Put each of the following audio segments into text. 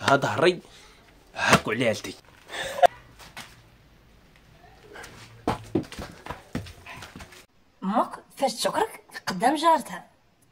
ها ظهري هاكو علالتي. امك فاش تشكرك قدام جارتها.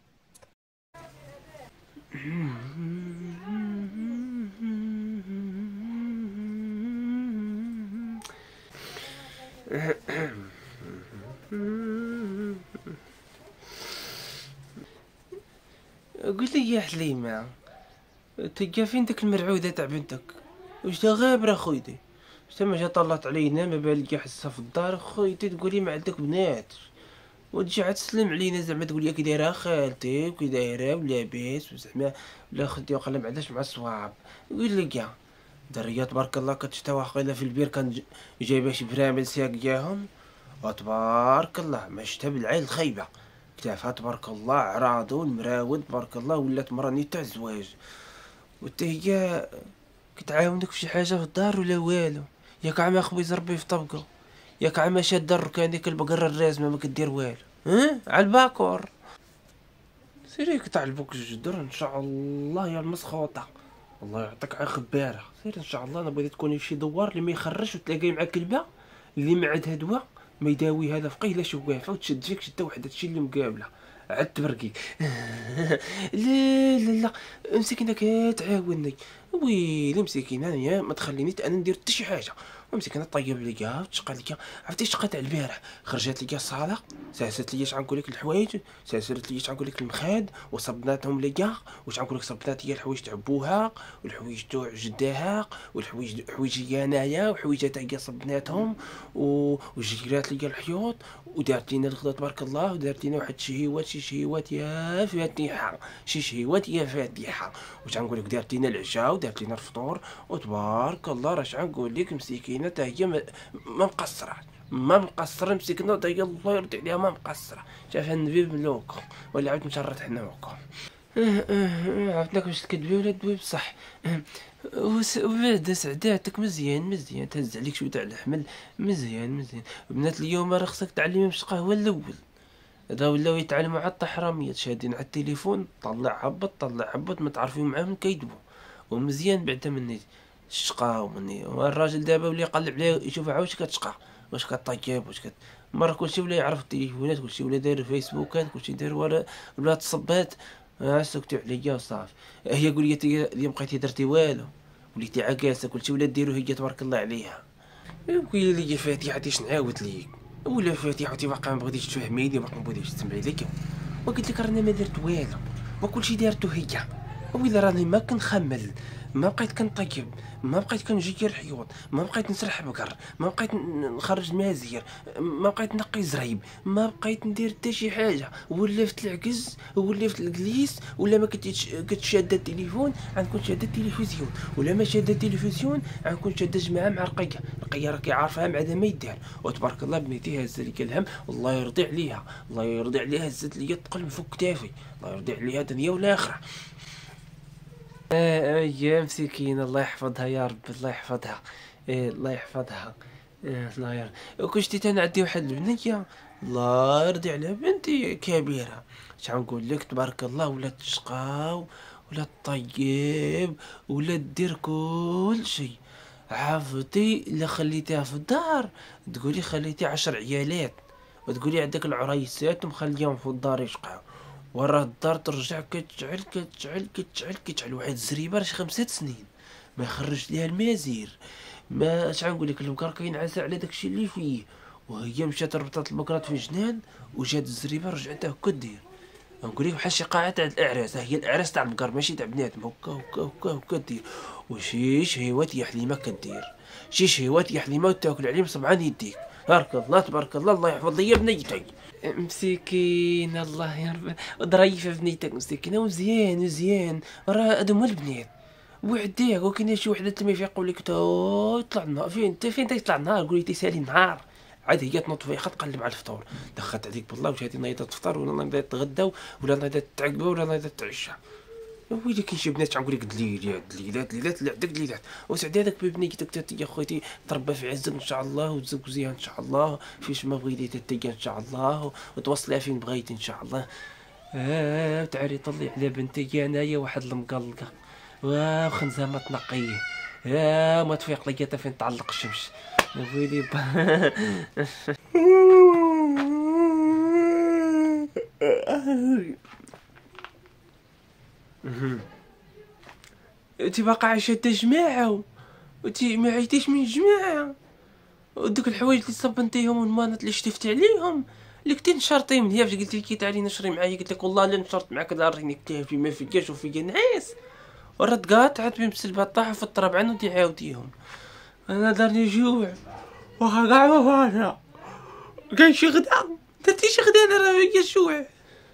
قول لي يا حليمة، تلقى فين داك المرعودة تاع بنتك؟ واش تا غابرة خويتي؟ ما جا طلعت علينا ما بالك حسها في الدار خويتي تقولي ما عندك بنات، وتجي عاد تسلم علينا زعما تقول لي كي دايره خالتي وكي دايره ولاباس وزعما ولا خدي وقال ما عندهاش مع الصواب. يقول لي كاع دريه تبارك الله كتشتاو قيله في البير كان جايبه شي برامل ساقياهم وتبارك الله ما شتا بالعين الخايبه كتافها تبارك الله عراضو المراود تبارك الله ولات مراني تاع الزواج. وتا هي كتعاونك في شي حاجه في الدار ولا والو؟ ياك عما خويز ربي في طبقه، ياك عما شاد الركان ديك البقره الرازمه ما كدير والو، ها على الباكور سيريك تاع البوك الجدر ان شاء الله يا المسخوطه. الله يعطيك على خباره سير ان شاء الله. انا بغيت تكوني في شي دوار اللي ما يخرجش وتلاقي مع كلبه اللي ما عندها دواء ما يداوي هذا فقيه لا شوافه وتشد فيك شده وحده تشي اللي مقابله عاد تبرقي. لا لا لا مسكينه كتعاوني ويلي مسكينه يا ما تخليني انا ندير حتى شي حاجه. ومسكينه طيب ليا وتشقى ليا عرفتي شقى تاع البارح خرجت ليا الصاله ساست ليا شنقول لك الحوايج ساست ليا شنقول لك المخاد وصبناتهم ليا واش غنقول لك صبنات هي الحوايج تاع بوها والحوايج تاع جداها والحوايج حوايجي انايا وحوايجات هي صبناتهم وجيرات ليا الحيوط ودارت لينا الغدا تبارك الله ودارت لينا واحد شي شهيوات يا فاتحه شي شهيوات يا فاتحه واش غنقول لك دارت لينا العشاء ودارت لينا الفطور وتبارك الله راش غنقول لك مسكينه حتى هي ما مقصره ما مقصره مسكينه حتى هي الله يرضي عليها ما مقصره شافها النبي ملوك ولا عاود مشرط حناوكم. عرفتك واش تكذبي ولا تدوي بصح. وبعد سعداتك مزيان تهز عليك شويه تاع الحمل مزيان. بنات اليوم راه خصك تعلمي باش قهوه الاول هذا ولاو يتعلموا على الطحراميات شادين على التليفون طلع هبط ما تعرفيو معاهم كيدبوا ومزيان بعدا مني الشقا ومني الراجل دابا ولا يقلب عليه يشوف واش كتشقى واش كطيب واش مره كلشي ولا يعرف التليفونات كلشي ولا داير فيسبوكات كلشي داير ولا تصبات سكتي عليا وصافي. هي قول لي اليوم بقيتي درتي والو وليتي عكاسه كلشي ولا ديرو هي تبارك الله عليها. قولي لي فاتحه اش نعاود ليك ولا فاتحه باقا ما بغيتيش تفهميني باقا ما بغيتيش تسمعي لك وقلت لك راني ما درت والو وكلشي دارتو هي. وإلا راني ما كنخمل ما بقيت كنطيب ما بقيت كنجير الحيوط ما بقيت نسرح بقر ما بقيت نخرج مازير ما بقيت نقي زريب ما بقيت ندير حتى شي حاجه ولفت العكز ولفت الجليس ولا ما كنت شاده التليفون غنكون شاده التلفزيون ولا ما شاده التلفزيون غنكون شاده جماعه مع رقيه راكي عارفها مع هذا ما يدار. وتبارك الله بنيتي هزه لي الهم الله يرضي عليها الله يرضي عليها هزت لي الثقل من فوق كتافي الله يرضي عليها دنيا والاخره. يا مسكينة الله يحفظها يا رب الله يحفظها الله يحفظها الله يرضي. وكنت تنعدي واحد البنية الله يرضي عليها بنتي كبيرة شحال نقول لك تبارك الله ولا تشقى ولا طيب ولا دير كل شيء. عرفتي الا خليتيها في الدار تقولي خليتي 10 عيالات وتقولي عندك العريسات ومخليهم في الدار يشقاو وراه الدار ترجع كتشعل واحد الزريبه راه شي 5 سنين ما يخرج ليها المازير ما اش غنقول لك البكر كينعس على داكشي اللي فيه وهي مشات ربطات البكرات في جنان وجات الزريبه رجعتها هكا دير. نقول لك بحال شي قاعه تاع الاعراس هي الاعراس تاع البكر ماشي تاع بنادم هكا دير. وشي شهيوات يا حليمه كدير شي شهيوات يا حليمه وتاكل عليهم صبعان يديك تبارك الله تبارك الله الله يحفظ لي بنيتي مسكينه الله يا رب ظريفه بنيتك مسكينه ومزيان راه هادو هما البنات وحديك وكاين شي وحده تما يقول لك طلع النهار فين تيطلع النهار قولي تيسالي النهار عاد هي تنوض فيها تقلب على الفطور دخلت عليك بالله واش هادي نايضه تفطر ولا نايضه تغداو ولا نايضه تعقبه ولا نايضه تعشى. ويلي كاين شي بنات تنقول لك دليلات لا عندك دليلات وسعدي هذاك ببنيتك يا خويتي تربى في عزك ان شاء الله وتزوجيها ان شاء الله فيش ما بغيتي تتجا ان شاء الله وتوصليها فين بغيتي ان شاء الله. تعالي طلي على بنتي انايا واحد المقلقه وخنزه ما تنقيه، يا ما تفيق لقيتها فين تعلق الشمس يا ويلي انتي باقا عايشة تا جماعة وانتي ما عيتيش من الجماعة، ودوك الحوايج اللي صبنتيهم والمانات اللي شتفت عليهم اللي كنتي نشرطي من هي، فاش قلت لك تعالي نشري معايا قلت لك والله لا نشرط معاك، لا راني كافي ما فيكاش وفيا نعيس، ورد قاطعت بمسلبة طاحة في التراب عنو دي عاوديهم. انا دارني جوع وها كاع ما فانا كان شي غدا درتي شي غدا انا راه فيا جوع.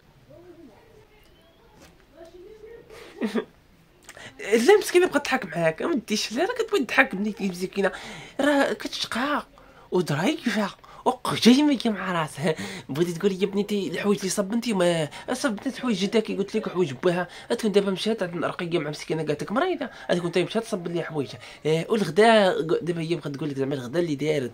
لا مسكينه بقات تضحك معاك ما ديش، لا راه كتبغي تضحك بنيتي مسكينه، راه كتشقى وضريفه وقجيمه مع راسها. بغيتي تقولي يا بنيتي الحوايج اللي صبنتي ما صبنت حوايج جداك قلت لك حوايج باها، تكون دابا مشات عند رقيه مع مسكينه قالت لك مريضه تكون انت مشات تصب لي حوايجها. والغدا دابا هي بغات تقول لك زعما الغدا اللي دارت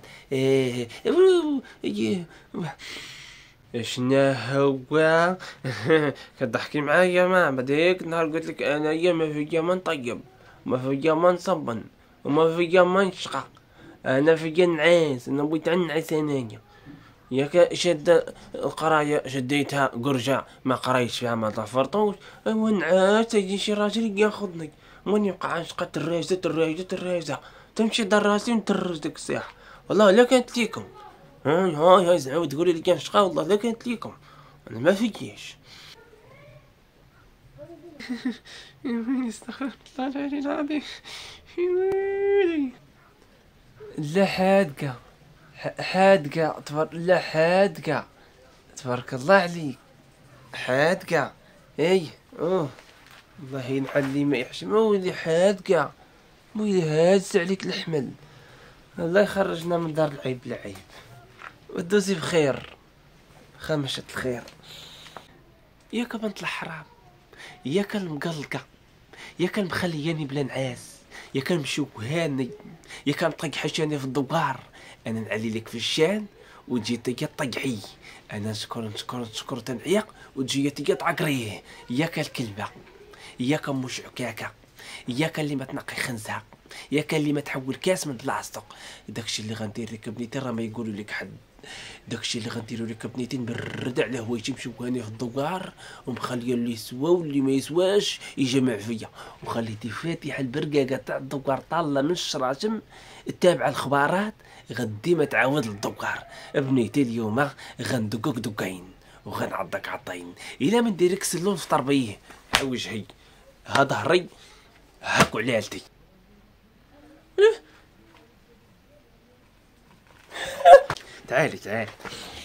شنا هو كضحكي معايا ما بديك نهار قلت لك انايا ما فيا ما نطيب ما فيا ما نصبن وما فيا ما نشقى، انا فيا نعاس، انا بغيت نعس انايا. ياك شاد القرايه شديتها قرجه ما قرايتش فيها ما طفرطوش، ايوا نعاس يجي شي راجل ياخذني وين يبقى نشقى الراجه تمشي دار راسي ونترج ديك الساعه. والله لا كانت ليكم هاي زعما تقولي لي كان شقا، والله لا كانت ليكم انا ما فيكيش. استغفر الله العلي العظيم. لا حادقة حادقة لا حادقة تبارك الله عليك حادقة. اي الله ينحل ما يحشم ولي حادقة ويلي هاز عليك الحمل، الله يخرجنا من دار العيب العيب ودوزي بخير خمشة الخير. ياك بنت الحرام ياك المقلقة ياك مخلياني بلا نعاس ياك مشوهاني ياك مطيق حشاني في الدوار، انا نعلي لك في الشان وتجي تيا طيحي، انا نشكر تنعيق وتجي تيا تعقريه. ياك الكلبة ياك مش عكاكة ياك اللي ما تنقي خنزها ياك اللي ما تحول كاس من بلاصتك، داكشي اللي غندير لك بنيتي راه ما يقولوا لك حد، داكشي اللي غنديرو لك بنيتي نبرد على هوايتي مشوهاني في الدوار ومخليه اللي يسوى واللي ما يسواش يجمع فيا، وخليتي فاتحه البرقاقه تاع الدوار طاله من الشراجم تابع الخبارات غدي ما تعاود للدوار. بنيتي اليوم غندقك دقين وغنعضك عطين الا ما نديرك سلون في طربيه ها وجهي ها ظهري هاكو علالتي. تعالي